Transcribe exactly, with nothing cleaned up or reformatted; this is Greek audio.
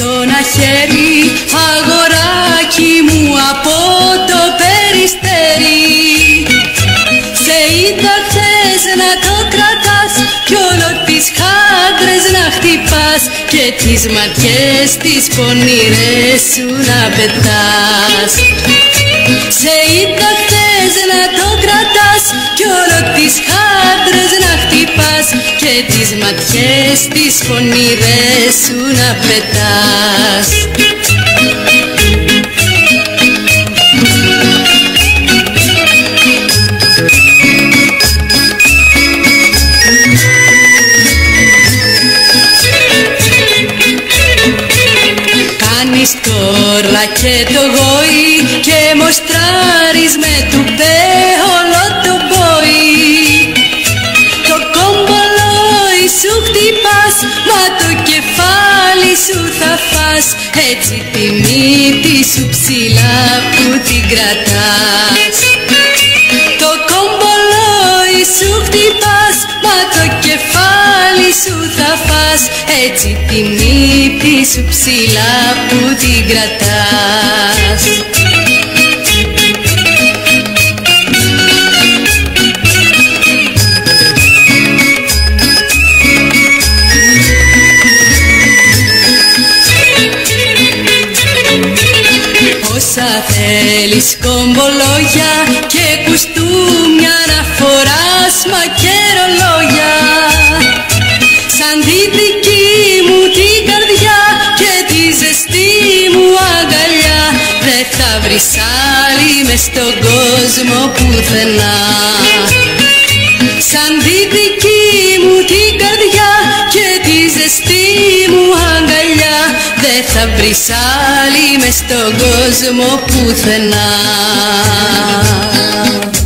ένα χέρι, αγοράκι μου από το Περιστέρι. Σε είδα χθες να το κρατάς κι όλο τις χάντρες να χτυπάς και τις ματιές τις πονηρές σου να πετάς. Σε είδα χθες να το κρατάς κι όλο τις χάντρες να χτυπάς και τις ματιές τις πονηρές σου να πετάς. Κάνεις τώρα και το γόη και μοστράρεις με του όλο το μπόι. Το κομπολόι σου χτυπάς, μα το κεφάλι σου θα φας, έτσι τη μύτη σου ψηλά που την κρατάς. Το κομπολόι σου χτυπάς, μα το κεφάλι σου θα φας, έτσι τη μύτη σου ψηλά που την κρατάς. Όσα θέλεις κομπολόγια και κουστούμια να φοράς, μα και ρολόγια, σαν τη δική μου την καρδιά και τη ζεστή μου αγκαλιά, δεν θα βρεις άλλη μες στον κόσμο πουθενά. Σαν τη δική μου την καρδιά και τη ζεστή μου αγκαλιά, δεν θα βρεις άλλη μες στον κόσμο πουθενά.